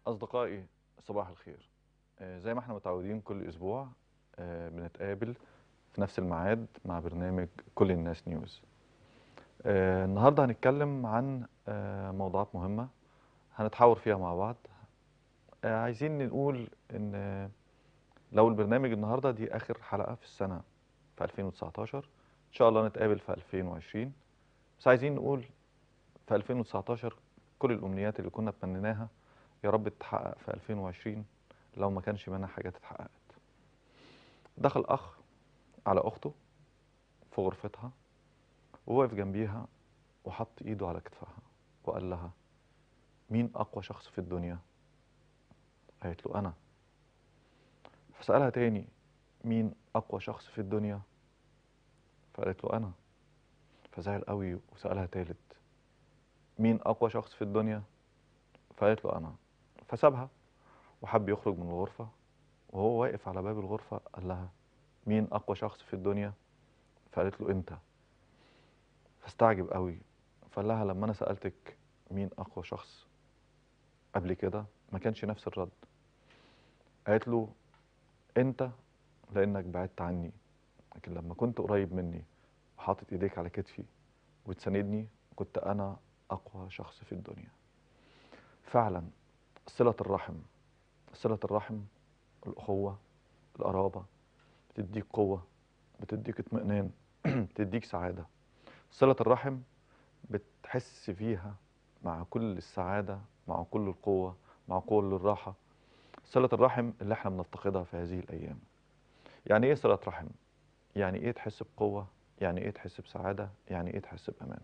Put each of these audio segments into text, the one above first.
أصدقائي، صباح الخير. زي ما احنا متعودين كل أسبوع بنتقابل في نفس الميعاد مع برنامج كل الناس نيوز. النهاردة هنتكلم عن موضوعات مهمة هنتحاور فيها مع بعض. عايزين نقول إن لو البرنامج النهاردة دي آخر حلقة في السنة في 2019، إن شاء الله نتقابل في 2020. بس عايزين نقول في 2019 كل الأمنيات اللي كنا تمنيناها يا رب تتحقق في 2020 لو ما كانش منها حاجات اتحققت. دخل أخ على أخته في غرفتها ووقف جنبيها وحط إيده على كتفها وقال لها: مين أقوى شخص في الدنيا؟ قالت له: أنا. فسألها تاني: مين أقوى شخص في الدنيا؟ فقالت له: أنا. فزعل قوي وسألها تالت: مين أقوى شخص في الدنيا؟ فقالت له: أنا. فسابها وحب يخرج من الغرفة، وهو واقف على باب الغرفة قال لها: مين أقوى شخص في الدنيا؟ فقالت له: أنت. فاستعجب قوي، فقال لها: لما أنا سألتك مين أقوى شخص قبل كده ما كانش نفس الرد. قالت له: أنت، لأنك بعدت عني، لكن لما كنت قريب مني وحاطط إيديك على كتفي وتساندني كنت أنا أقوى شخص في الدنيا. فعلا صلة الرحم، صلة الرحم، الأخوة، القرابة بتديك قوة، بتديك اطمئنان، بتديك سعادة. صلة الرحم بتحس فيها مع كل السعادة، مع كل القوة، مع كل الراحة. صلة الرحم اللي احنا بنفتقدها في هذه الأيام. يعني ايه صلة رحم؟ يعني ايه تحس بقوة؟ يعني ايه تحس بسعادة؟ يعني ايه تحس بأمان؟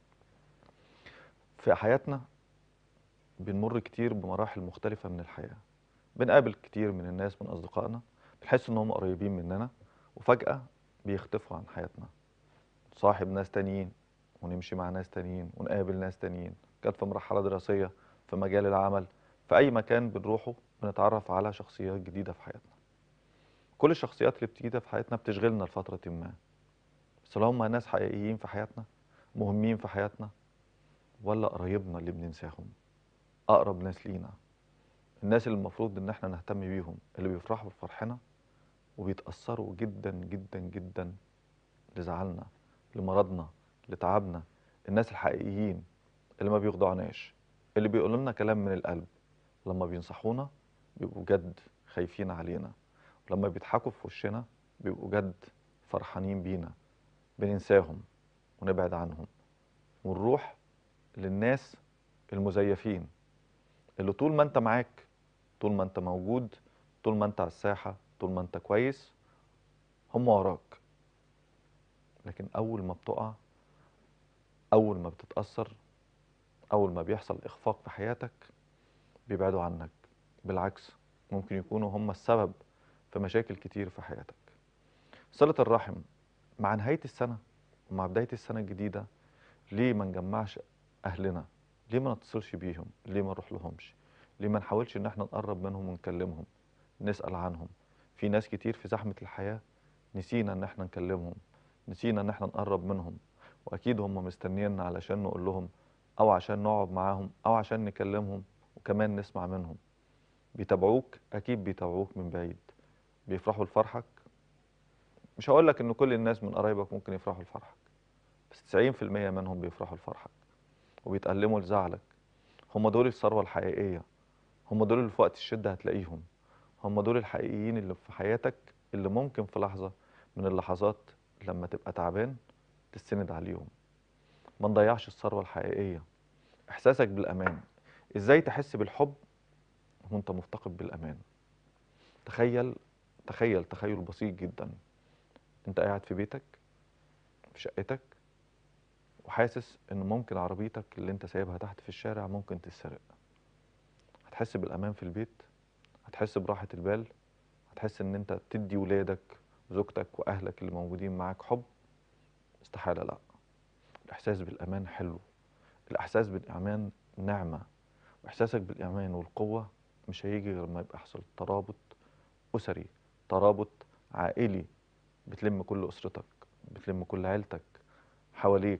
في حياتنا بنمر كتير بمراحل مختلفة من الحياة. بنقابل كتير من الناس من أصدقائنا بنحس إنهم قريبين مننا وفجأة بيختفوا عن حياتنا. صاحب ناس تانيين ونمشي مع ناس تانيين ونقابل ناس تانيين. كانت في مرحلة دراسية، في مجال العمل، في أي مكان بنروحه بنتعرف على شخصيات جديدة في حياتنا. كل الشخصيات اللي بتيجي في حياتنا بتشغلنا لفترة ما، بس لو هم ناس حقيقيين في حياتنا مهمين في حياتنا، ولا قرايبنا اللي بننساهم؟ أقرب ناس لينا، الناس اللي المفروض إن احنا نهتم بيهم، اللي بيفرحوا بفرحنا وبيتأثروا جدا جدا جدا لزعلنا، لمرضنا، لتعبنا. الناس الحقيقيين اللي ما بيخدعناش، اللي بيقولوا لنا كلام من القلب، لما بينصحونا بيبقوا جد خايفين علينا، ولما بيضحكوا في وشنا بيبقوا جد فرحانين بينا. بننساهم ونبعد عنهم ونروح للناس المزيفين، اللي طول ما انت معاك، طول ما انت موجود، طول ما انت على الساحة، طول ما انت كويس، هم وراك. لكن أول ما بتقع، أول ما بتتأثر، أول ما بيحصل إخفاق في حياتك بيبعدوا عنك. بالعكس، ممكن يكونوا هم السبب في مشاكل كتير في حياتك. صلة الرحم مع نهاية السنة ومع بداية السنة الجديدة، ليه ما نجمعش أهلنا؟ ليه ما نتصلش بيهم؟ ليه ما نروح لهمش؟ ليه ما نحاولش إن احنا نقرب منهم ونكلمهم، نسأل عنهم؟ في ناس كتير في زحمة الحياة نسينا إن احنا نكلمهم، نسينا إن احنا نقرب منهم، وأكيد هم مستنيينا علشان نقول لهم، أو عشان نقعد معاهم، أو عشان نكلمهم وكمان نسمع منهم. بيتابعوك، أكيد بيتابعوك من بعيد، بيفرحوا لفرحك. مش هقول لك إن كل الناس من قرايبك ممكن يفرحوا لفرحك، بس 90% منهم بيفرحوا لفرحك وبيتألموا لزعلك. هم دول الثروة الحقيقية، هم دول اللي في وقت الشدة هتلاقيهم، هم دول الحقيقيين اللي في حياتك، اللي ممكن في لحظة من اللحظات لما تبقى تعبان تستند عليهم. ما نضيعش الثروة الحقيقية، إحساسك بالأمان. إزاي تحس بالحب وأنت مفتقد بالأمان؟ تخيل، تخيل بسيط جدا. أنت قاعد في بيتك، في شقتك، وحاسس إن ممكن عربيتك اللي أنت سايبها تحت في الشارع ممكن تتسرق. هتحس بالأمان في البيت؟ هتحس براحة البال؟ هتحس إن أنت تدي ولادك وزوجتك وأهلك اللي موجودين معاك حب؟ استحالة لا. الإحساس بالأمان حلو، الإحساس بالأمان نعمة، وإحساسك بالأمان والقوة مش هيجي غير ما يبقى يحصل ترابط أسري، ترابط عائلي، بتلم كل أسرتك، بتلم كل عيلتك حواليك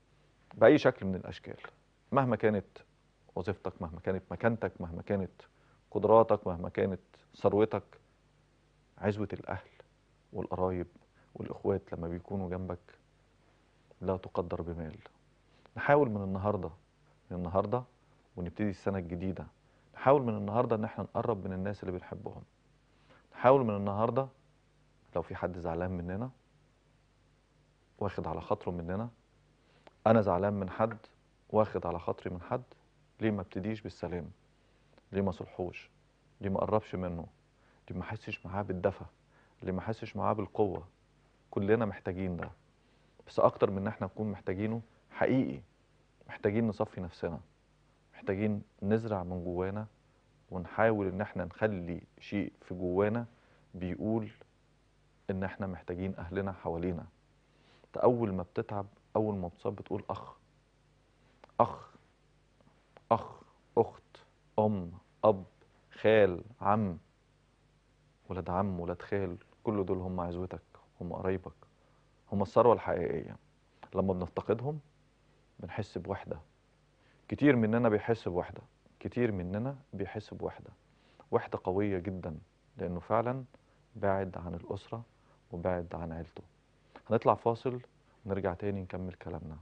بأي شكل من الأشكال. مهما كانت وظيفتك، مهما كانت مكانتك، مهما كانت قدراتك، مهما كانت ثروتك، عزوة الأهل والقرايب والإخوات لما بيكونوا جنبك لا تقدر بمال. نحاول من النهاردة، ونبتدي السنة الجديدة، نحاول من النهاردة إن احنا نقرب من الناس اللي بنحبهم. نحاول من النهاردة لو في حد زعلان مننا واخد على خاطره مننا، أنا زعلان من حد واخد على خاطري من حد، ليه ما ابتديش بالسلام؟ ليه ما صلحوش؟ ليه ما قربش منه؟ ليه ما احسش معاه بالدفى؟ ليه ما احسش معاه بالقوة؟ كلنا محتاجين ده، بس أكتر من إن احنا نكون محتاجينه حقيقي محتاجين نصفي نفسنا، محتاجين نزرع من جوانا ونحاول إن احنا نخلي شيء في جوانا بيقول إن احنا محتاجين أهلنا حوالينا. انت أول ما بتتعب، أول ما بتصاب، بتقول أخ، أخ، أخ، أخت، أم، أب، خال، عم، ولاد عم، ولاد خال، كل دول هم عزوتك، هم قرايبك، هم الثروة الحقيقية. لما بنفتقدهم بنحس بوحدة. كتير مننا بيحس بوحدة، كتير مننا بيحس بوحدة، وحدة قوية جدا، لأنه فعلا بعد عن الأسرة وبعد عن عيلته. هنطلع فاصل ونرجع تاني نكمل كلامنا.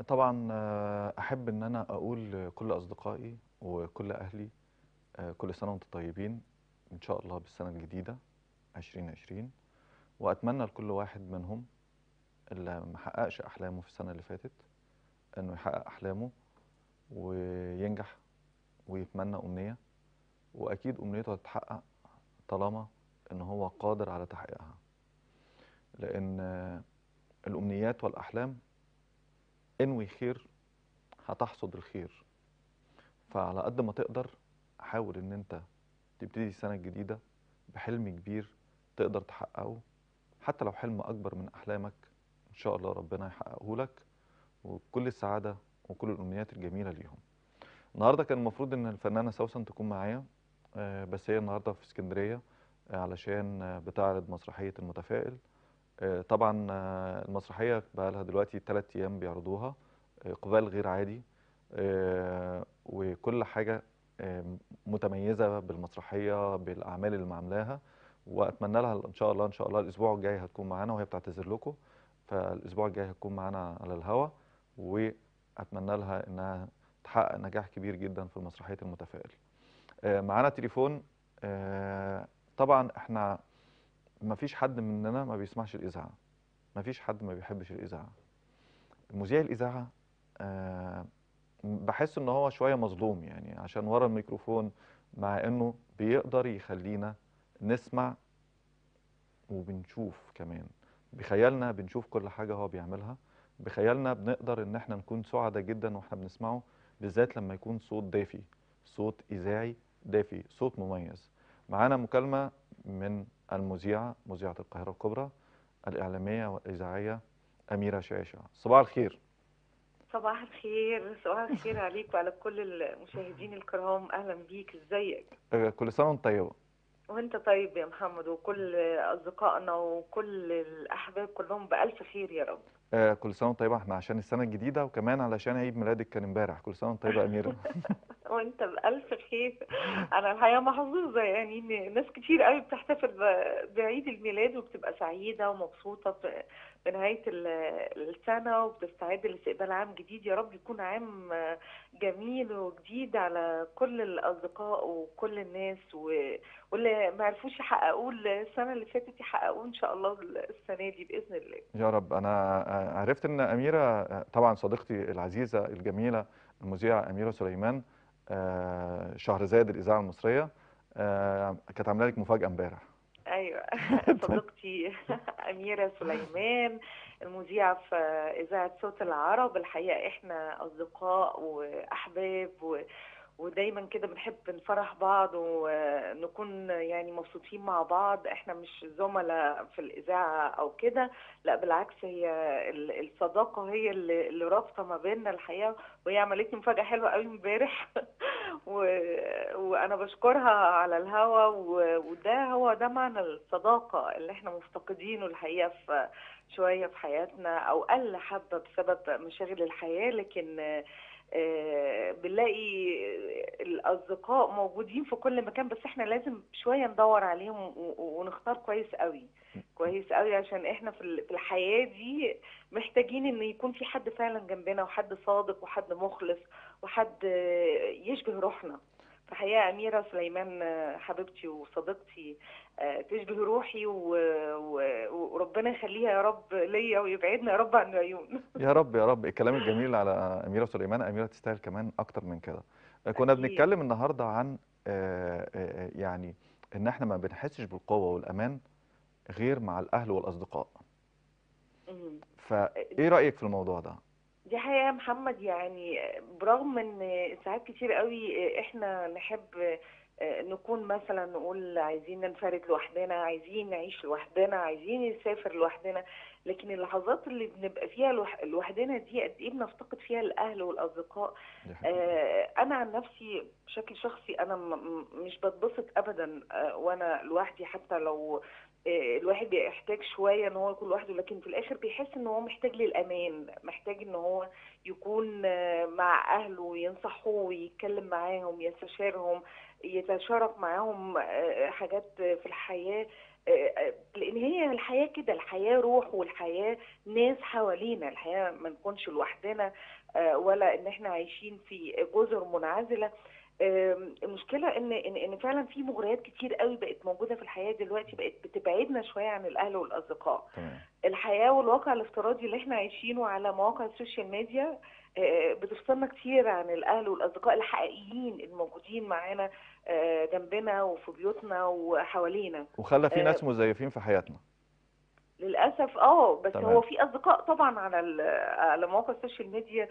طبعا احب ان انا اقول لكل اصدقائي وكل اهلي كل سنه وانتم طيبين، ان شاء الله بالسنه الجديده 2020. واتمنى لكل واحد منهم اللي ما حققش احلامه في السنه اللي فاتت انه يحقق احلامه وينجح ويتمنى امنيه، واكيد امنيته هتتحقق طالما ان هو قادر على تحقيقها. لان الامنيات والاحلام انوي خير هتحصد الخير. فعلى قد ما تقدر حاول ان انت تبتدي السنة الجديدة بحلم كبير تقدر تحققه، حتى لو حلم اكبر من احلامك ان شاء الله ربنا يحققه لك، وكل السعادة وكل الامنيات الجميلة ليهم. النهاردة كان المفروض ان الفنانة سوسن تكون معايا، بس هي النهاردة في اسكندرية علشان بتعرض مسرحية المتفائل. طبعا المسرحية بقى لها دلوقتي 3 ايام بيعرضوها، اقبال غير عادي، وكل حاجة متميزة بالمسرحية بالاعمال اللي عاملاها. واتمنى لها ان شاء الله الاسبوع الجاي هتكون معانا، وهي بتعتذر لكم، فالاسبوع الجاي هتكون معانا على الهوا، واتمنى لها انها تحقق نجاح كبير جدا في مسرحية المتفائل. معانا تليفون. طبعا احنا ما فيش حد مننا ما بيسمعش الإذاعة، ما فيش حد ما بيحبش الإذاعة. مذيع الإذاعة بحس إن هو شوية مظلوم، يعني عشان ورا الميكروفون، مع إنه بيقدر يخلينا نسمع وبنشوف كمان. بخيالنا بنشوف كل حاجة هو بيعملها، بخيالنا بنقدر إن احنا نكون سعداء جدا واحنا بنسمعه، بالذات لما يكون صوت دافي، صوت إذاعي دافي، صوت مميز. معانا مكالمة من مذيعة القاهرة الكبرى الإعلامية والإذاعية أميرة شاشة. صباح الخير. صباح الخير، صباح الخير عليك وعلى كل المشاهدين الكرام. اهلا بيك، ازيك؟ كل سنة وانت طيبة. وانت طيب يا محمد، وكل اصدقائنا وكل الاحباب كلهم بالف خير يا رب. كل سنة وانت طيبة، احنا عشان السنة الجديدة وكمان علشان عيد ميلادك كان امبارح. كل سنة وانت طيبة يا أميرة. وانت بألف خير. انا الحقيقه محظوظه، يعني إن ناس كتير قوي بتحتفل بعيد الميلاد وبتبقى سعيده ومبسوطه بنهايه السنه، وبتستعد لاستقبال عام جديد. يا رب يكون عام جميل وجديد على كل الاصدقاء وكل الناس، واللي ما عرفوش يحققوه السنه اللي فاتت يحققوه ان شاء الله السنه دي باذن الله. يا رب. أنا عرفت إن أميرة طبعا صديقتي العزيزة الجميلة المذيعة أميرة سليمان، شهرزاد الإذاعة المصرية، كانت عاملة لك مفاجأة امبارح. ايوه. صديقتي أميرة سليمان المذيعة في إذاعة صوت العرب. الحقيقة احنا أصدقاء وأحباب ودايما كده بنحب نفرح بعض ونكون يعني مبسوطين مع بعض. احنا مش زملاء في الإذاعة أو كده، لا بالعكس، هي الصداقة هي اللي رابطة ما بيننا الحقيقة. وهي عملت لي مفاجأة حلوة قوي امبارح. و... وأنا بشكرها على الهوا. وده هو ده معنى الصداقة اللي احنا مفتقدينه الحقيقة في شوية في حياتنا، أو قل حبة بسبب مشاغل الحياة. لكن بنلاقي الأصدقاء موجودين في كل مكان، بس احنا لازم شوية ندور عليهم ونختار كويس قوي، كويس قوي، عشان احنا في الحياة دي محتاجين ان يكون في حد فعلا جنبنا، وحد صادق وحد مخلص وحد يشبه روحنا. فحقيقة أميرة سليمان حبيبتي وصديقتي تشبه روحي، وربنا يخليها يا رب ليا ويبعدنا يا رب عن العيون. يا رب يا رب. الكلام الجميل على أميرة سليمان. أميرة تستاهل كمان أكتر من كده. كنا أكيد. بنتكلم النهاردة عن يعني إن إحنا ما بنحسش بالقوة والأمان غير مع الأهل والأصدقاء. مم. فإيه رأيك في الموضوع ده؟ دي حقيقة يا محمد، يعني برغم ان ساعات كتير قوي احنا نحب نكون مثلا نقول عايزين ننفرد لوحدنا، عايزين نعيش لوحدنا، عايزين نسافر لوحدنا، لكن اللحظات اللي بنبقى فيها لوحدنا دي قد ايه بنفتقد فيها الاهل والاصدقاء. دي حقيقة. انا عن نفسي بشكل شخصي انا مش بتبسط ابدا وانا لوحدي، حتى لو الواحد بيحتاج شوية ان هو يكون لوحده، لكن في الاخر بيحس ان هو محتاج للامان، محتاج ان هو يكون مع اهله، ينصحوه ويتكلم معاهم، يستشيرهم، يتشارك معاهم حاجات في الحياة. لان هي الحياه كده، الحياه روح، والحياه ناس حوالينا، الحياه ما نكونش لوحدنا، ولا ان احنا عايشين في جزر منعزله. المشكله ان فعلا في مغريات كتير قوي بقت موجوده في الحياه دلوقتي، بقت بتبعدنا شويه عن الاهل والاصدقاء. تمام. الحياه والواقع الافتراضي اللي احنا عايشينه على مواقع السوشيال ميديا بتفصلنا كتير عن الاهل والاصدقاء الحقيقيين الموجودين معانا جنبنا وفي بيوتنا وحوالينا. وخلى في آه، ناس مزيفين في حياتنا. للاسف بس هو تمام. في اصدقاء طبعا على على مواقع السوشيال ميديا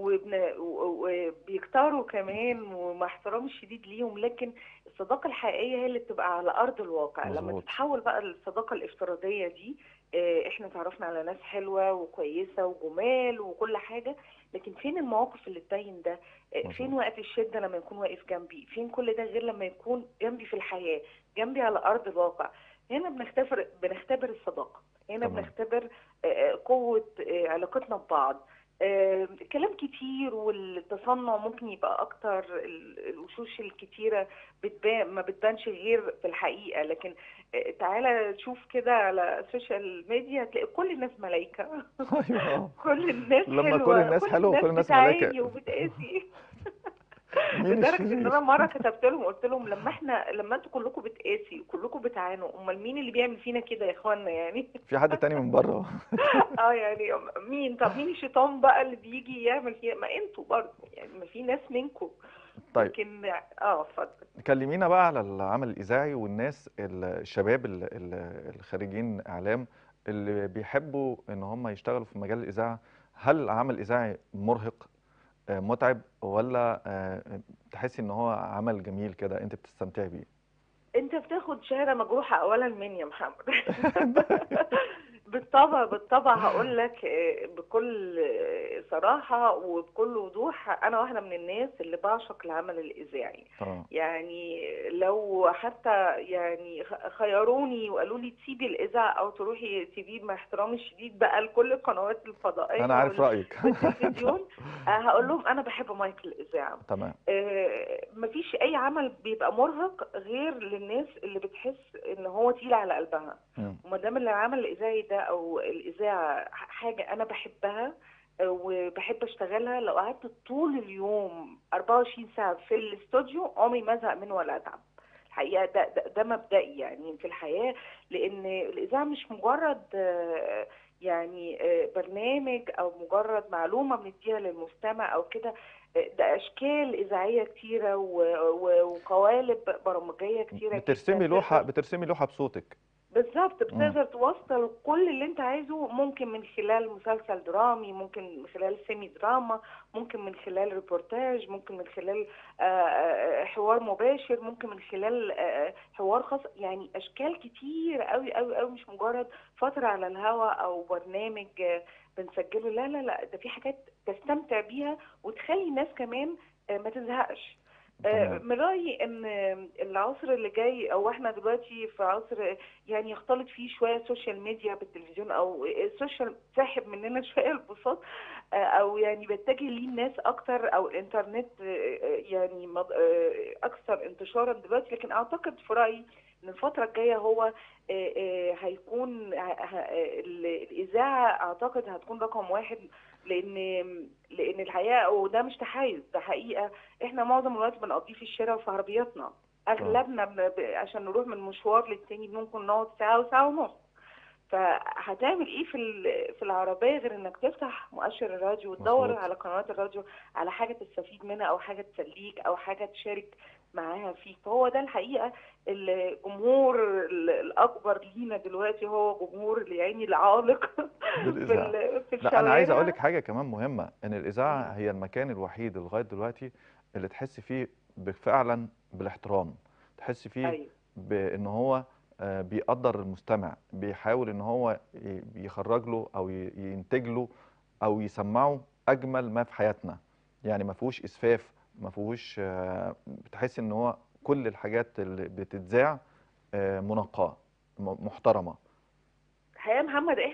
وبيكتروا كمان، ومع احترامي الشديد ليهم، لكن الصداقه الحقيقيه هي اللي بتبقى على ارض الواقع. لما مظبوط. تتحول بقى الصداقه الافتراضيه دي، احنا تعرفنا على ناس حلوه وكويسه وجمال وكل حاجه، لكن فين المواقف اللي تبين ده؟ فين مظبوط. وقت الشده لما يكون واقف جنبي؟ فين كل ده غير لما يكون جنبي في الحياه، جنبي على ارض الواقع؟ هنا بنختبر الصداقه، هنا تمام. بنختبر قوة علاقتنا ببعض. كلام كتير والتصنع ممكن يبقى أكتر، الوشوش الكتيرة ما بتبانش غير في الحقيقة، لكن تعالى تشوف كده على السوشيال ميديا هتلاقي كل الناس ملايكة. ايوه. كل الناس لما كل حلوة، الناس كل حلوه الناس وكل الناس ملاكه، بتعاني وبتقاسي. مين لدرجة ان الشرير؟ انا مرة كتبت لهم قلت لهم لما انتوا كلكم بتقاسي وكلكم بتعانوا، امال مين اللي بيعمل فينا كده يا اخوانا يعني؟ في حد تاني من بره؟ يعني مين؟ طب مين الشيطان بقى اللي بيجي يعمل فيها؟ ما انتوا برضه يعني، ما في ناس منكم. طيب، لكن اتفضل. كلمينا بقى على العمل الإذاعي والناس الشباب الخريجين إعلام اللي بيحبوا إن هم يشتغلوا في مجال الإذاعة. هل العمل الإذاعي مرهق، متعب، ولا تحسي إن هو عمل جميل كده أنت بتستمتعي بيه؟ انت بتاخد شهادة مجروحة اولا مني يا محمد. بالطبع بالطبع، هقول لك بكل صراحة وبكل وضوح، انا واحدة من الناس اللي بعشق العمل الاذاعي. اه. يعني لو حتى يعني خيروني وقالوا لي تسيبي الاذاعة او تروحي تسيبيه، مع احترامي الشديد بقى لكل القنوات أنا الفضائية عارف رأيك. والتلفزيون، هقول لهم انا بحب مايك الاذاعة. تمام. مفيش اي عمل بيبقى مرهق غير للناس اللي بتحس ان هو تقيل على قلبها. مم. وما دام العمل الاذاعي ده او الاذاعه حاجه انا بحبها وبحب اشتغلها، لو قعدت طول اليوم 24 ساعه في الاستوديو عمري ما ازهق منه ولا اتعب. الحقيقه ده مبدئي يعني في الحياه، لان الاذاعه مش مجرد يعني برنامج او مجرد معلومه بنديها للمستمع او كده. ده اشكال اذاعيه كتيره وقوالب برامجيه كتيره جدا تقدر. بترسمي لوحة بصوتك. بالظبط، مم. بتقدر توصل كل اللي انت عايزه، ممكن من خلال مسلسل درامي، ممكن من خلال سيمي دراما، ممكن من خلال ريبورتاج، ممكن من خلال حوار مباشر، ممكن من خلال حوار خاص. يعني اشكال كتير قوي قوي قوي، مش مجرد فترة على الهواء او برنامج بنسجله. لا لا لا، ده في حاجات تستمتع بيها وتخلي الناس كمان ما تزهقش. تمام. من رأيي ان العصر اللي جاي، او احنا دلوقتي في عصر يعني يختلط فيه شويه السوشيال ميديا بالتلفزيون، او السوشيال ساحب مننا شويه البساط، او يعني بيتجه ليه الناس اكتر، او الانترنت يعني اكثر انتشارا دلوقتي. لكن اعتقد في رايي ان الفتره الجايه هو هيكون الاذاعه اعتقد هتكون رقم واحد، لان الحقيقه، وده مش تحيز، ده حقيقه، احنا معظم الوقت بنقضيه في الشارع وفي عربياتنا. اه. اغلبنا عشان نروح من مشوار للتاني ممكن نقعد ساعه وساعه ونص. فهتعمل ايه في العربيه غير انك تفتح مؤشر الراديو وتدور مظبوط. على قنوات الراديو على حاجه تستفيد منها، او حاجه تسليك، او حاجه تشارك معاها فيك. فهو ده الحقيقه الجمهور الاكبر لينا دلوقتي، هو جمهور العيني العالق للإذاعة. في لا، أنا عايز أقول لك الشوارع. حاجة كمان مهمة، إن الإذاعة مم. هي المكان الوحيد لغاية دلوقتي اللي تحس فيه فعلا بالاحترام، تحس فيه ايوه بإن هو بيقدر المستمع، بيحاول إن هو يخرج له أو ينتج له أو يسمعه أجمل ما في حياتنا. يعني ما فيهوش إسفاف، ما فيهوش بتحس إن هو كل الحاجات اللي بتتذاع منقاة محترمة. الحقيقه محمد، احنا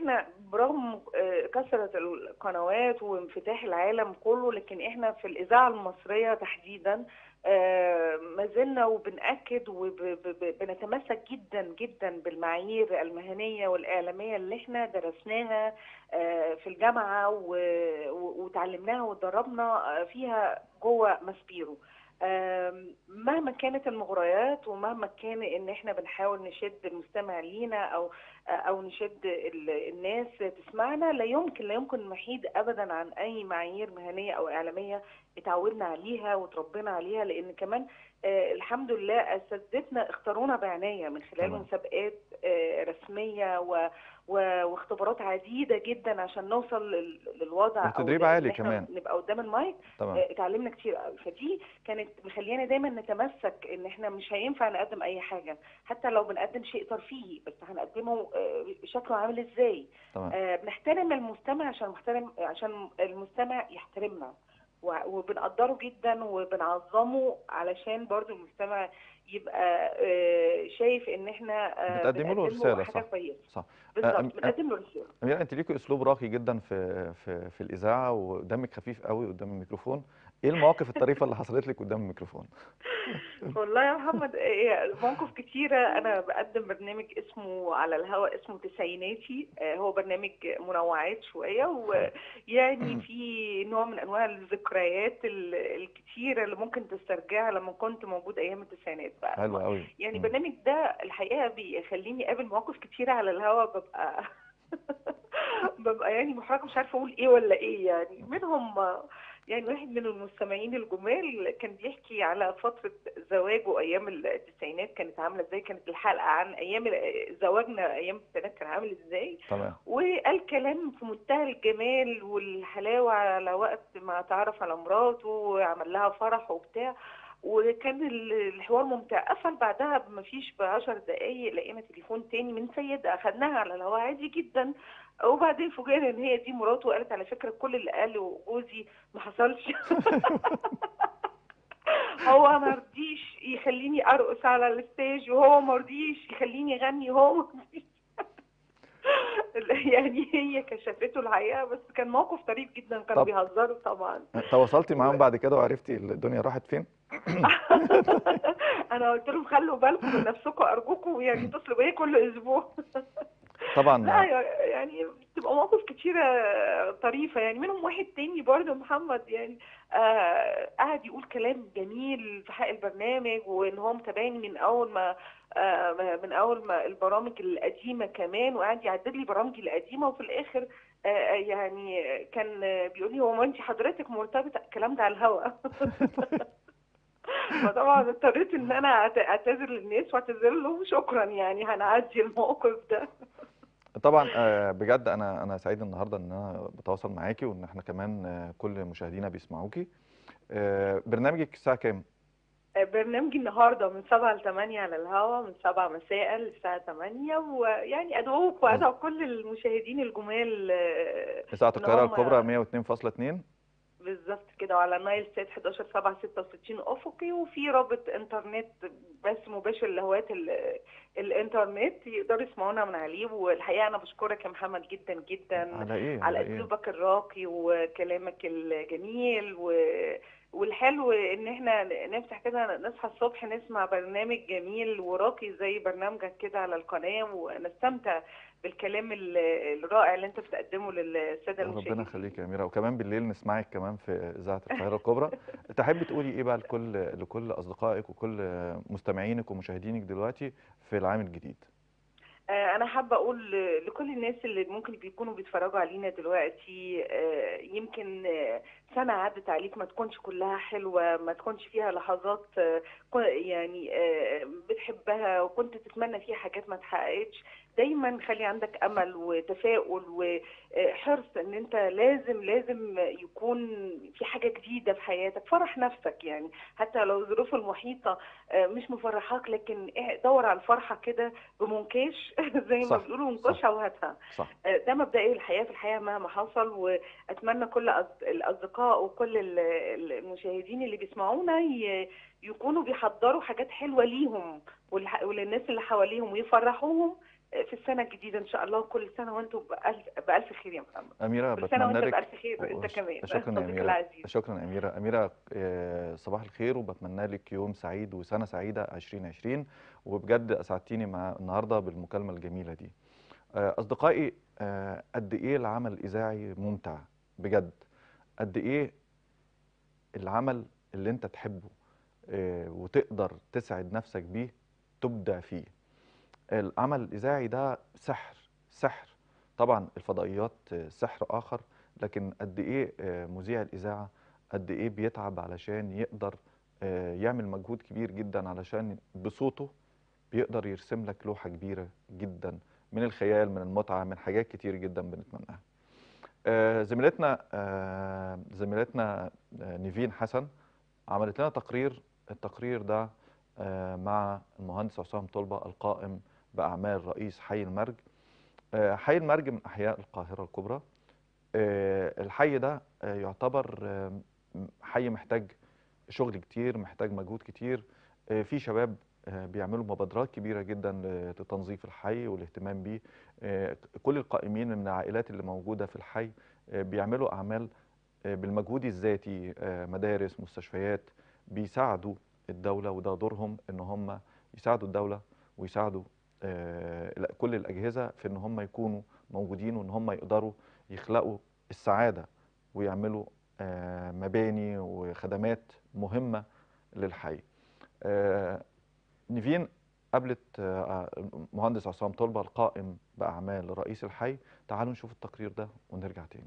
برغم كثرة القنوات وانفتاح العالم كله، لكن احنا في الإذاعة المصرية تحديدا ما زلنا وبنأكد وبنتمسك جدا جدا بالمعايير المهنية والإعلامية اللي احنا درسناها في الجامعة وتعلمناها واتدربنا فيها جوه ماسبيرو. مهما كانت المغريات ومهما كان ان احنا بنحاول نشد المستمع لينا او نشد الناس تسمعنا، لا يمكن نحيد ابدا عن اي معايير مهنيه او اعلاميه اتعودنا عليها وتربينا عليها، لان كمان الحمد لله اساتذتنا اختارونا بعنايه من خلال تمام. مسابقات رسميه واختبارات عديده جدا عشان نوصل للوضع او والتدريب ان عالي احنا كمان. نبقى قدام المايك. تمام. اتعلمنا كتير قوي، فدي كانت مخلينا دايما نتمسك ان احنا مش هينفع نقدم اي حاجه، حتى لو بنقدم شيء ترفيهي بس هنقدمه شكله عامل ازاي. تمام. بنحترم المستمع عشان المستمع يحترمنا، وبنقدره جدا وبنعظمه علشان برضو المستمع يبقى شايف ان احنا بتقدموا له بنقدم له رسالة، حاجه صح؟ كويسه. صح. بالظبط، بنقدم له رساله. أميرة، أنت ليكي أسلوب راقي جدا في الإذاعة، ودمك خفيف قوي قدام الميكروفون. إيه المواقف الطريفة اللي حصلت لك قدام الميكروفون؟ والله يا محمد مواقف كتيرة. أنا بقدم برنامج اسمه على الهواء اسمه تسعيناتي، هو برنامج منوعات شوية، ويعني في نوع من أنواع الذكريات الكتيرة اللي ممكن تسترجعها لما كنت موجود أيام التسعينات بقى. حلو قوي. يعني البرنامج ده الحقيقة بيخليني أقابل مواقف كتيرة على الهواء، ببقى يعني محرجة، مش عارفة أقول إيه ولا إيه. يعني منهم يعني واحد من المستمعين الجمال كان بيحكي على فترة زواجه أيام التسعينات كانت عاملة إزاي، كانت الحلقة عن أيام زواجنا أيام التسعينات كان عامل إزاي، تمام. وقال كلام في منتهى الجمال والحلاوة على وقت ما تعرف على مراته وعمل لها فرح وبتاع، وكان الحوار ممتع. قفل بعدها بمفيش ب10 دقايق لقينا تليفون تاني من سيدة، أخدناها على الهواء عادي جدا، وبعدين فوجئنا ان هي دي مراته، وقالت على فكره كل اللي قاله جوزي ما حصلش. هو ما رضيش يخليني ارقص على الستيج، وهو ما رضيش يخليني اغني، وهو ما رضيش. يعني هي كشفته الحقيقه، بس كان موقف طريف جدا، كانوا طب بيهزروا طبعا. تواصلتي معاهم بعد كده وعرفتي الدنيا راحت فين؟ انا قلت لهم خلوا بالكم من نفسكم ارجوكم، يعني اتصلوا بيا كل اسبوع. لا طبعا. يعني بتبقى مواقف كتيرة طريفة. يعني منهم واحد تاني برضه محمد، يعني قاعد يقول كلام جميل في حق البرنامج، وان هو متابعني من اول ما البرامج القديمة كمان، وقاعد يعدد لي برامجي القديمة، وفي الاخر يعني كان بيقول لي هو ما انت حضرتك مرتبطة الكلام ده على الهوا. فطبعا اضطريت ان انا اعتذر للناس واعتذر لهم شكرا، يعني هنعدي الموقف ده. طبعا. بجد انا سعيد النهارده ان انا بتواصل معاكي، وان احنا كمان كل مشاهدينا بيسمعوكي. برنامجك الساعه كام؟ برنامجي النهارده من 7 ل 8 على الهوا، من 7 مساء للساعة 8، ويعني أدعوك وأدعو كل المشاهدين الجمال إذاعة إن القاهرة هم الكبرى 102.2. بالظبط كده، وعلى نايل سات 11/7/66 أفقي، وفي رابط إنترنت بس مباشر لهواة الإنترنت يقدروا يسمعونا من عليه. والحقيقة أنا بشكرك يا محمد جدا جدا على ايه؟ على على ايه؟ أسلوبك الراقي وكلامك الجميل والحلو ان احنا نفتح كده نصحى الصبح نسمع برنامج جميل وراقي زي برنامجك كده على القناة، ونستمتع بالكلام الرائع اللي انت بتقدمه للسادة ربنا المشاهدين. يخليك يا أميرة، وكمان بالليل نسمعك كمان في إذاعة القاهرة الكبرى. تحبي تقولي إيه بقى لكل أصدقائك وكل مستمعينك ومشاهدينك دلوقتي في العام الجديد؟ أنا حابة أقول لكل الناس اللي ممكن بيكونوا بيتفرجوا علينا دلوقتي، يمكن سنة عدت عليك ما تكونش كلها حلوة، ما تكونش فيها لحظات يعني بتحبها وكنت تتمنى فيها حاجات ما تحققتش. دايما خلي عندك أمل وتفاؤل وحرص إن أنت لازم يكون في حاجة جديدة في حياتك. فرح نفسك، يعني حتى لو الظروف المحيطة مش مفرحاك، لكن دور على الفرحة كده بمنكاش زي ما صح. بيقولوا، صح. منكشها وهاتها. صح. ده مبدئي الحياة في الحياة مهما حصل. وأتمنى كل الأصدقاء وكل المشاهدين اللي بيسمعونا يكونوا بيحضروا حاجات حلوة ليهم وللناس اللي حواليهم ويفرحوهم في السنه الجديده ان شاء الله، وكل سنه وانتم بالف خير يا محمد. أميرة كل سنه بتمنى وانت لك بالف خير، انت كمان شكرا يا صديقي أميرة، العزيز. شكرا يا أميرة. أميرة صباح الخير، وبتمنى لك يوم سعيد وسنة سعيدة 2020، وبجد أسعدتيني مع النهاردة بالمكالمة الجميلة دي. أصدقائي، قد إيه العمل الإذاعي ممتع بجد، قد إيه العمل اللي أنت تحبه وتقدر تسعد نفسك بيه تبدع فيه. العمل الإذاعي ده سحر، سحر. طبعا الفضائيات سحر آخر، لكن قد إيه مذيع الإذاعة قد إيه بيتعب علشان يقدر يعمل مجهود كبير جدا علشان بصوته بيقدر يرسم لك لوحة كبيرة جدا من الخيال، من المتعة، من حاجات كتير جدا بنتمناها. زميلتنا نيفين حسن عملت لنا تقرير. التقرير ده مع المهندس عصام طلبة القائم بأعمال رئيس حي المرج. حي المرج من أحياء القاهرة الكبرى. الحي ده يعتبر حي محتاج شغل كتير، محتاج مجهود كتير. في شباب بيعملوا مبادرات كبيرة جدا لتنظيف الحي والاهتمام بيه. كل القائمين من العائلات اللي موجودة في الحي بيعملوا أعمال بالمجهود الذاتي، مدارس، مستشفيات، بيساعدوا الدولة، وده دورهم ان هم يساعدوا الدولة ويساعدوا كل الأجهزة في ان هم يكونوا موجودين، وان هم يقدروا يخلقوا السعادة ويعملوا مباني وخدمات مهمة للحي. نيفين قابلت مهندس عصام طلبة القائم بأعمال رئيس الحي. تعالوا نشوف التقرير ده ونرجع تاني.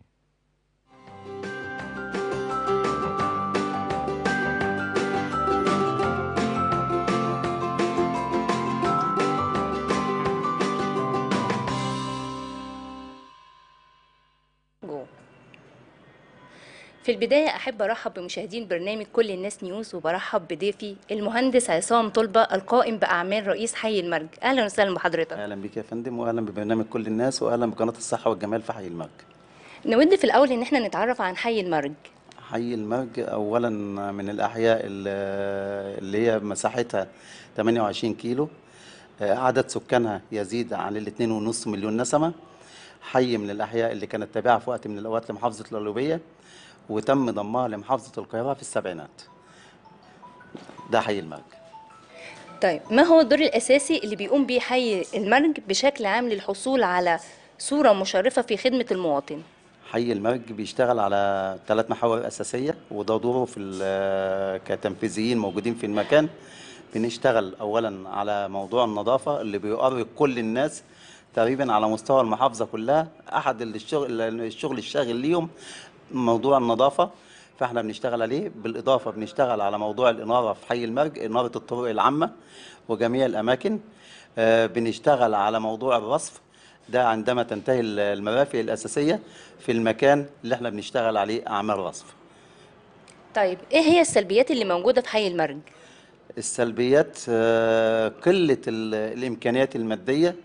في البداية أحب أرحب بمشاهدين برنامج كل الناس نيوز، وبرحب بضيفي المهندس عصام طلبة القائم بأعمال رئيس حي المرج. أهلا وسهلا بحضرتك. أهلا بك يا فندم، وأهلا ببرنامج كل الناس، وأهلا بقناة الصحة والجمال في حي المرج. نود في الأول إن احنا نتعرف عن حي المرج. حي المرج أولا من الأحياء اللي هي مساحتها 28 كيلو، عدد سكانها يزيد عن 2.5 مليون نسمة. حي من الأحياء اللي كانت تابعة في وقت من الأوقات لمحافظة القليوبية، وتم ضمها لمحافظة القاهرة في السبعينات. ده حي المرج. طيب، ما هو الدور الأساسي اللي بيقوم بيه حي المرج بشكل عام للحصول على صورة مشرفة في خدمة المواطن؟ حي المرج بيشتغل على 3 محاور أساسية، وده دوره كتنفيذيين موجودين في المكان. بنشتغل أولا على موضوع النظافة اللي بيقرب كل الناس تقريبا على مستوى المحافظة كلها. أحد الشغل الشاغل ليهم موضوع النظافة، فاحنا بنشتغل عليه. بالإضافة بنشتغل على موضوع الإنارة في حي المرج، إنارة الطرق العامة وجميع الأماكن. بنشتغل على موضوع الرصف، ده عندما تنتهي المرافق الأساسية في المكان اللي احنا بنشتغل عليه أعمال رصف. طيب، إيه هي السلبيات اللي موجودة في حي المرج؟ السلبيات قلة الإمكانيات المادية،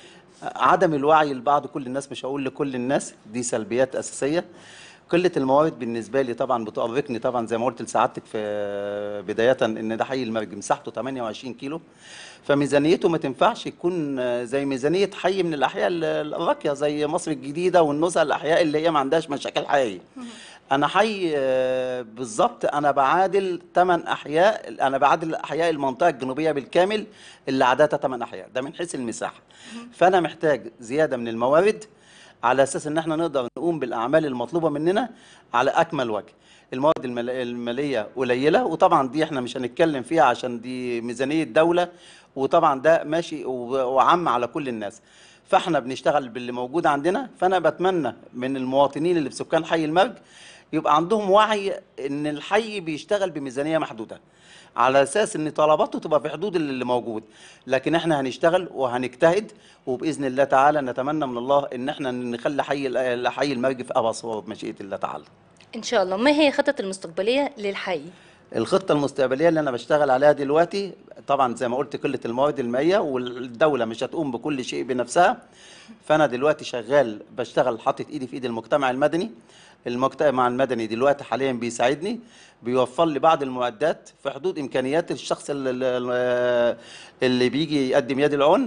عدم الوعي لبعض كل الناس، مش هقول لكل الناس، دي سلبيات أساسية. قلة الموارد بالنسبة لي طبعا بتؤرقني، طبعا زي ما قلت لسعادتك في بداية ان ده حي المرج مساحته 28 كيلو، فميزانيته ما تنفعش تكون زي ميزانية حي من الأحياء الراقية زي مصر الجديدة والنزهة، الأحياء اللي هي ما عندهاش مشاكل حقيقية. أنا حي بالظبط أنا بعادل 8 أحياء، أنا بعادل أحياء المنطقة الجنوبية بالكامل اللي عددها 8 أحياء، ده من حيث المساحة. فأنا محتاج زيادة من الموارد على اساس ان احنا نقدر نقوم بالاعمال المطلوبه مننا على اكمل وجه. الموارد الماليه قليله، وطبعا دي احنا مش هنتكلم فيها عشان دي ميزانيه دوله، وطبعا ده ماشي وعام على كل الناس. فاحنا بنشتغل باللي موجود عندنا. فانا بتمنى من المواطنين اللي في سكان حي المرج يبقى عندهم وعي ان الحي بيشتغل بميزانيه محدوده، على اساس ان طلباته تبقى في حدود اللي موجود. لكن احنا هنشتغل وهنجتهد، وباذن الله تعالى نتمنى من الله ان احنا نخلي حي المرج في ابهى صور بمشيئه الله تعالى. إن شاء الله. ما هي الخطط المستقبلية للحي؟ الخطه المستقبليه اللي انا بشتغل عليها دلوقتي، طبعا زي ما قلت قله الموارد المائيه، والدوله مش هتقوم بكل شيء بنفسها. فانا دلوقتي شغال بشتغل حاطط ايدي في ايد المجتمع المدني. المجتمع المدني دلوقتي حاليا بيساعدني، بيوفر لي بعض المعدات في حدود امكانيات الشخص اللي بيجي يقدم يد العون،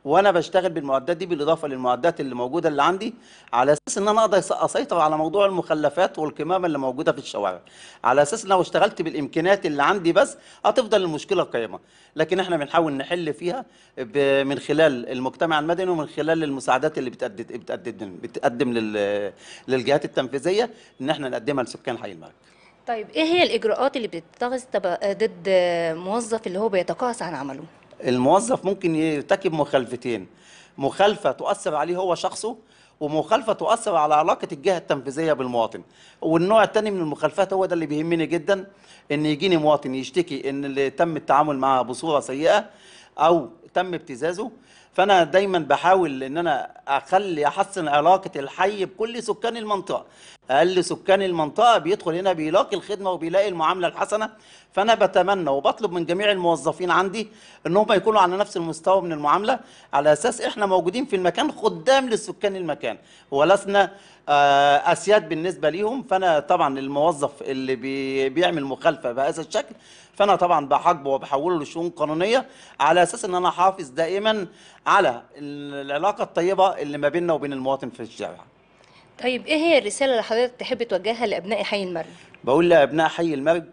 وانا بشتغل بالمعدات دي بالاضافه للمعدات اللي موجوده اللي عندي، على اساس ان انا اقدر اسيطر على موضوع المخلفات والقمامه اللي موجوده في الشوارع، على اساس ان لو اشتغلت بالامكانيات اللي عندي بس هتفضل المشكله قائمه. لكن احنا بنحاول نحل فيها من خلال المجتمع المدني ومن خلال المساعدات اللي بتقدم للجهات التنفيذيه ان احنا نقدمها لسكان حي المرج. طيب ايه هي الاجراءات اللي بتتخذ ضد موظف اللي هو بيتقاعس عن عمله؟ الموظف ممكن يرتكب مخالفتين: مخالفة تؤثر عليه هو شخصه، ومخالفة تؤثر على علاقة الجهة التنفيذية بالمواطن. والنوع الثاني من المخالفات هو ده اللي بيهمني جدا، ان يجيني مواطن يشتكي ان اللي تم التعامل معه بصورة سيئة او تم ابتزازه، فانا دايما بحاول ان انا احسن علاقة الحي بكل سكان المنطقة. اقل سكان المنطقة بيدخل هنا بيلاقي الخدمة وبيلاقي المعاملة الحسنة. فانا بتمنى وبطلب من جميع الموظفين عندي ان هم يكونوا على نفس المستوى من المعامله، على اساس احنا موجودين في المكان خدام للسكان المكان ولسنا اسياد بالنسبه ليهم. فانا طبعا الموظف اللي بيعمل مخالفه بهذا الشكل، فانا طبعا بحاجبه وبحوله لشؤون قانونيه، على اساس ان انا احافظ دائما على العلاقه الطيبه اللي ما بيننا وبين المواطن في الشارع. طيب ايه هي الرسالة اللي حضرتك تحب توجهها لابناء حي المرج؟ بقول لابناء حي المرج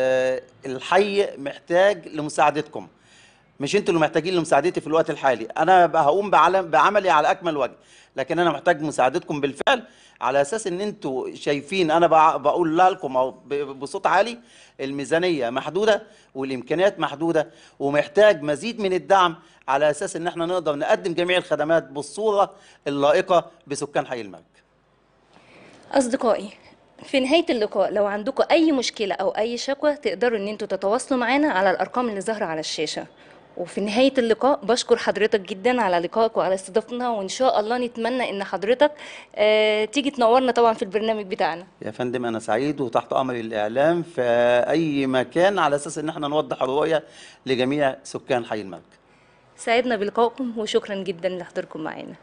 الحي محتاج لمساعدتكم، مش انتوا اللي محتاجين لمساعدتي في الوقت الحالي. انا هقوم بعملي على اكمل وجه، لكن انا محتاج مساعدتكم بالفعل، على اساس ان انتوا شايفين انا بقول لكم أو بصوت عالي الميزانيه محدوده والامكانيات محدوده، ومحتاج مزيد من الدعم على اساس ان احنا نقدر نقدم جميع الخدمات بالصوره اللائقه بسكان حي المرج. أصدقائي، في نهاية اللقاء لو عندكم أي مشكلة أو أي شكوى تقدروا إن انتوا تتواصلوا معانا على الأرقام اللي ظاهرة على الشاشة. وفي نهاية اللقاء بشكر حضرتك جدا على لقائك وعلى استضافتنا، وإن شاء الله نتمنى إن حضرتك تيجي تنورنا طبعا في البرنامج بتاعنا. يا فندم انا سعيد وتحت امر الاعلام في اي مكان، على اساس ان احنا نوضح الرؤيه لجميع سكان حي المرج. سعدنا بلقائكم وشكرا جدا لحضوركم معانا.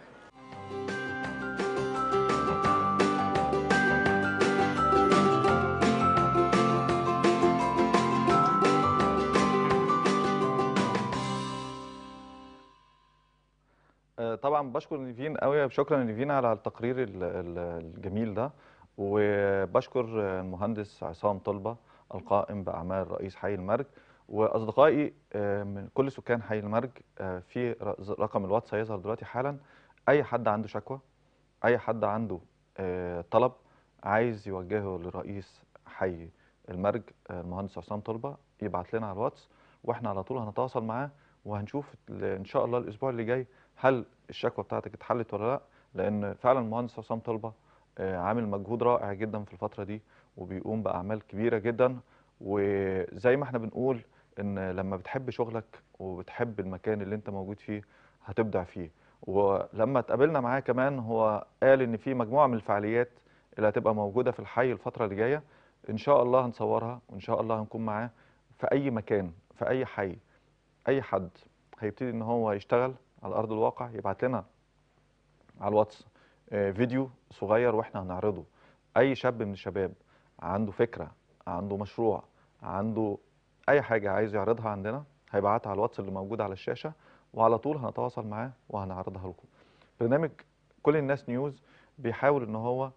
طبعا بشكر نيفين قوي، شكرا نيفين على التقرير الجميل ده. وبشكر المهندس عصام طلبة القائم بأعمال رئيس حي المرج. وأصدقائي من كل سكان حي المرج، في رقم الواتس هيظهر دلوقتي حالا. أي حد عنده شكوى، أي حد عنده طلب عايز يوجهه لرئيس حي المرج المهندس عصام طلبة، يبعت لنا على الواتس واحنا على طول هنتواصل معاه، وهنشوف ان شاء الله الاسبوع اللي جاي هل الشكوى بتاعتك اتحلت ولا لا. لان فعلا المهندس عصام طلبة عامل مجهود رائع جدا في الفترة دي، وبيقوم بأعمال كبيرة جدا. وزي ما احنا بنقول ان لما بتحب شغلك وبتحب المكان اللي انت موجود فيه هتبدع فيه. ولما اتقابلنا معاه كمان هو قال ان في مجموعة من الفعاليات اللي هتبقى موجودة في الحي الفترة اللي جاية، ان شاء الله هنصورها وان شاء الله هنكون معاه في اي مكان في اي حي. اي حد هيبتدي ان هو يشتغل على ارض الواقع يبعت لنا على الواتس فيديو صغير واحنا هنعرضه. اي شاب من الشباب عنده فكرة، عنده مشروع، عنده اي حاجة عايز يعرضها عندنا هيبعتها على الواتس اللي موجود على الشاشة، وعلى طول هنتواصل معاه وهنعرضها لكم. برنامج كل الناس نيوز بيحاول ان هو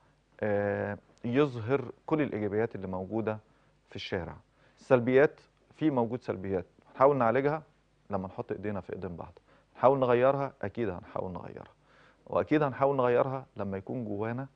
يظهر كل الايجابيات اللي موجودة في الشارع. السلبيات في موجود سلبيات نحاول نعالجها لما نحط ايدينا في ايدين بعض. نحاول نغيرها، اكيد هنحاول نغيرها، واكيد هنحاول نغيرها لما يكون جوانا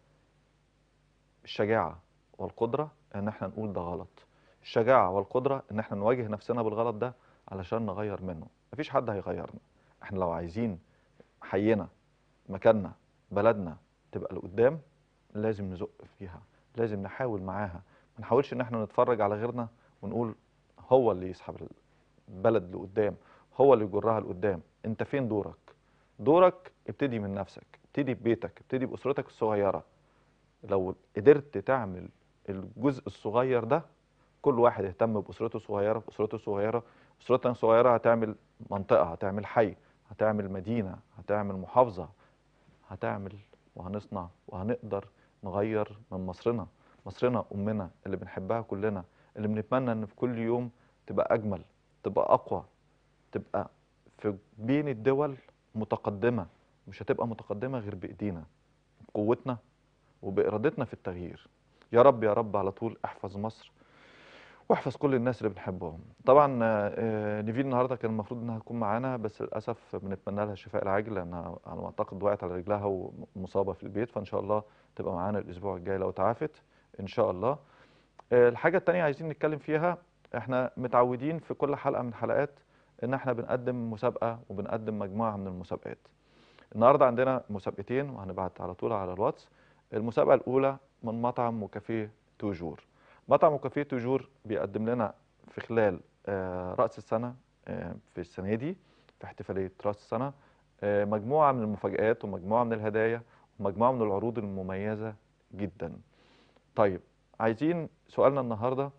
الشجاعة والقدرة ان احنا نقول ده غلط. الشجاعة والقدرة ان احنا نواجه نفسنا بالغلط ده علشان نغير منه. مفيش حد هيغيرنا. احنا لو عايزين حينا، مكاننا، بلدنا تبقى لقدام، لازم نزق فيها، لازم نحاول معاها. ما نحاولش ان احنا نتفرج على غيرنا ونقول هو اللي يسحب البلد لقدام، هو اللي يجرها لقدام. انت فين دورك؟ دورك ابتدي من نفسك، ابتدي ببيتك، ابتدي بأسرتك الصغيرة. لو قدرت تعمل الجزء الصغير ده، كل واحد يهتم بأسرته الصغيرة، بأسرته الصغيرة، أسرتنا الصغيرة هتعمل منطقة، هتعمل حي، هتعمل مدينة، هتعمل محافظة، هتعمل وهنصنع وهنقدر نغير من مصرنا. مصرنا أمنا اللي بنحبها كلنا، اللي بنتمنى إن في كل يوم تبقى أجمل، تبقى أقوى، تبقى في بين الدول متقدمة، مش هتبقى متقدمة غير بإيدينا، بقوتنا وبإرادتنا في التغيير. يا رب يا رب على طول احفظ مصر واحفظ كل الناس اللي بنحبهم. طبعا نيفين النهارده كان المفروض انها تكون معانا، بس للاسف بنتمنى لها الشفاء العاجل لانها على ما اعتقد وقعت على رجلها ومصابه في البيت، فان شاء الله تبقى معانا الاسبوع الجاي لو تعافت ان شاء الله. الحاجه التانيه عايزين نتكلم فيها، احنا متعودين في كل حلقه من الحلقات ان احنا بنقدم مسابقه وبنقدم مجموعه من المسابقات. النهارده عندنا مسابقتين وهنبعت على طول على الواتس. المسابقه الاولى من مطعم وكافيه توجور. مطعم وكافيه توجور بيقدم لنا في خلال رأس السنة، في السنة دي في احتفالية رأس السنة مجموعة من المفاجآت ومجموعة من الهدايا ومجموعة من العروض المميزة جدا. طيب عايزين سؤالنا النهاردة،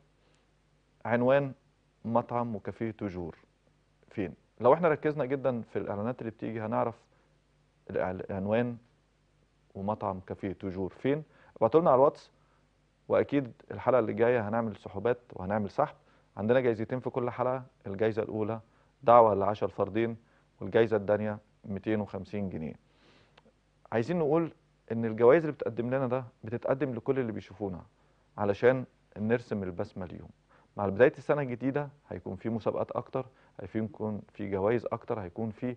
عنوان مطعم وكافيه توجور فين؟ لو احنا ركزنا جدا في الإعلانات اللي بتيجي هنعرف العنوان ومطعم كافيه توجور فين. ابعتوا لنا على الواتس، واكيد الحلقه اللي جايه هنعمل سحوبات وهنعمل سحب. عندنا جايزتين في كل حلقه، الجايزه الاولى دعوه لعشاء الفردين، والجايزه الثانيه 250 جنيه. عايزين نقول ان الجوائز اللي بتقدم لنا ده بتتقدم لكل اللي بيشوفونا علشان نرسم البسمه ليهم. مع بدايه السنه الجديده هيكون في مسابقات اكتر، هيكون في جوائز اكتر، هيكون في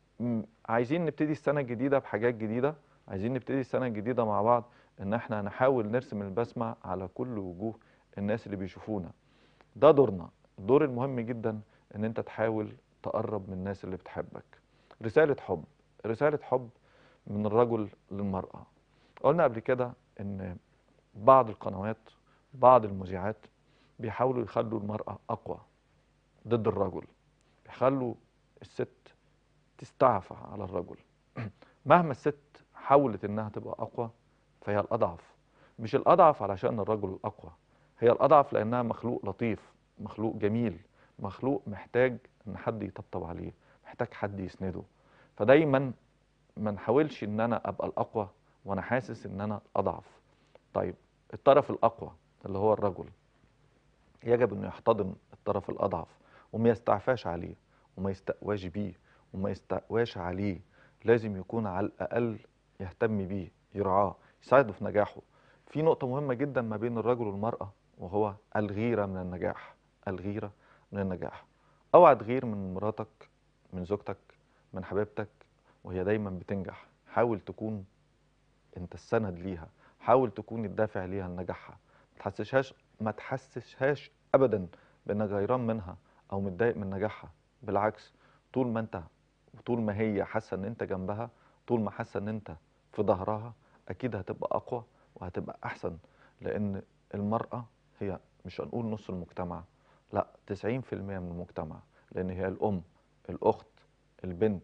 عايزين نبتدي السنه الجديده بحاجات جديده، عايزين نبتدي السنه الجديده مع بعض ان احنا نحاول نرسم البسمه على كل وجوه الناس اللي بيشوفونا. ده دورنا، الدور المهم جدا ان انت تحاول تقرب من الناس اللي بتحبك. رساله حب، رساله حب من الرجل للمراه. قلنا قبل كده ان بعض القنوات بعض المذيعات بيحاولوا يخلوا المراه اقوى ضد الرجل، بيخلوا الست تستعفى على الرجل. مهما الست حاولت انها تبقى اقوى فهي الاضعف. مش الاضعف علشان الرجل الاقوى، هي الاضعف لانها مخلوق لطيف، مخلوق جميل، مخلوق محتاج ان حد يطبطب عليه، محتاج حد يسنده. فدايما ما نحاولش ان انا ابقى الاقوى وانا حاسس ان انا الاضعف. طيب الطرف الاقوى اللي هو الرجل يجب انه يحتضن الطرف الاضعف وما يستعفاش عليه وما يستقواش بيه وما يستقواش عليه. لازم يكون على الاقل يهتم بيه، يرعاه، يساعده في نجاحه. في نقطة مهمة جدا ما بين الرجل والمرأة وهو الغيرة من النجاح. الغيرة من النجاح. اوعى تغير من مراتك، من زوجتك، من حبيبتك وهي دايما بتنجح. حاول تكون انت السند ليها، حاول تكون الدافع ليها لنجاحها. ما تحسسهاش ابدا بانك غيران منها او متضايق من نجاحها. بالعكس، طول ما انت وطول ما هي حاسه ان انت جنبها، طول ما حاسه ان انت في ظهرها، اكيد هتبقى اقوى وهتبقى احسن. لان المراه هي مش هنقول نص المجتمع، لا 90% من المجتمع، لان هي الام، الاخت، البنت،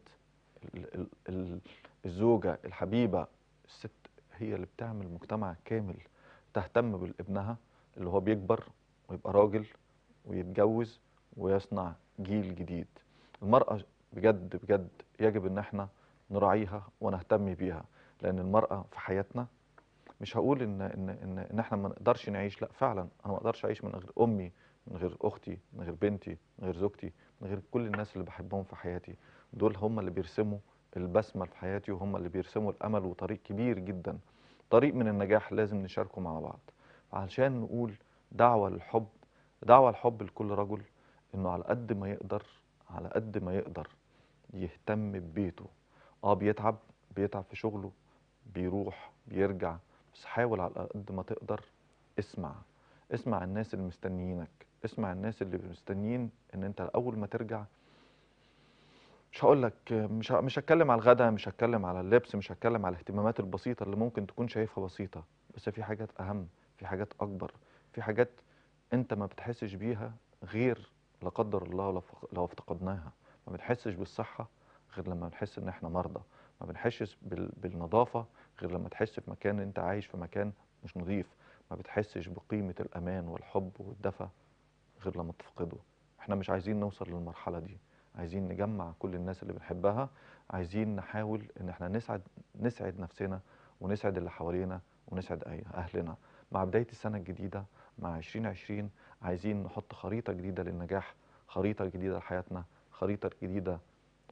الزوجه، الحبيبه. الست هي اللي بتعمل مجتمع كامل. تهتم بابنها اللي هو بيكبر ويبقى راجل ويتجوز ويصنع جيل جديد. المرأة بجد بجد يجب ان احنا نراعيها ونهتم بيها، لان المرأة في حياتنا. مش هقول ان احنا ما نقدرش نعيش، لا فعلا انا ما اقدرش اعيش من غير امي، من غير اختي، من غير بنتي، من غير زوجتي، من غير كل الناس اللي بحبهم في حياتي. دول هم اللي بيرسموا البسمة في حياتي وهم اللي بيرسموا الامل وطريق كبير جدا، طريق من النجاح لازم نشاركه مع بعض. علشان نقول دعوة للحب، دعوة الحب لكل رجل انه على قد ما يقدر، على قد ما يقدر يهتم ببيته. بيتعب في شغله، بيروح بيرجع، بس حاول على قد ما تقدر اسمع الناس اللي مستنيينك، اسمع الناس اللي مستنيين ان انت اول ما ترجع. مش هقول لك مش هتكلم على الغدا، مش هتكلم على اللبس، مش هتكلم على الاهتمامات البسيطة اللي ممكن تكون شايفها بسيطة، بس في حاجات اهم، في حاجات اكبر، في حاجات انت ما بتحسش بيها غير لا قدر الله لو افتقدناها. ما بنحسش بالصحة غير لما نحس ان احنا مرضى. ما بنحسش بالنظافة غير لما تحس في مكان انت عايش في مكان مش نظيف. ما بتحسش بقيمة الامان والحب والدفى غير لما تفقده. احنا مش عايزين نوصل للمرحلة دي، عايزين نجمع كل الناس اللي بنحبها، عايزين نحاول ان احنا نسعد نفسنا ونسعد اللي حوالينا ونسعد اهلنا. مع بداية السنة الجديدة مع 2020 عايزين نحط خريطة جديدة للنجاح، خريطة جديدة لحياتنا، خريطة جديدة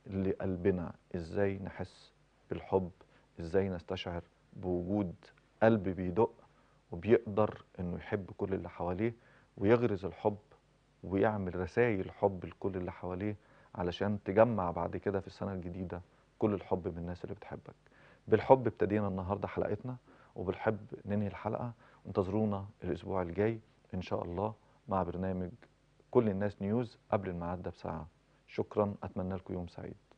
لقلبنا، ازاي نحس بالحب، ازاي نستشعر بوجود قلب بيدق وبيقدر انه يحب كل اللي حواليه ويغرز الحب ويعمل رسائل حب لكل اللي حواليه، علشان تجمع بعد كده في السنة الجديدة كل الحب من الناس اللي بتحبك. بالحب ابتدينا النهاردة حلقتنا، وبالحب ننهي الحلقة. انتظرونا الأسبوع الجاي إن شاء الله مع برنامج كل الناس نيوز قبل الميعاد ده بساعة. شكرا، أتمنى لكم يوم سعيد.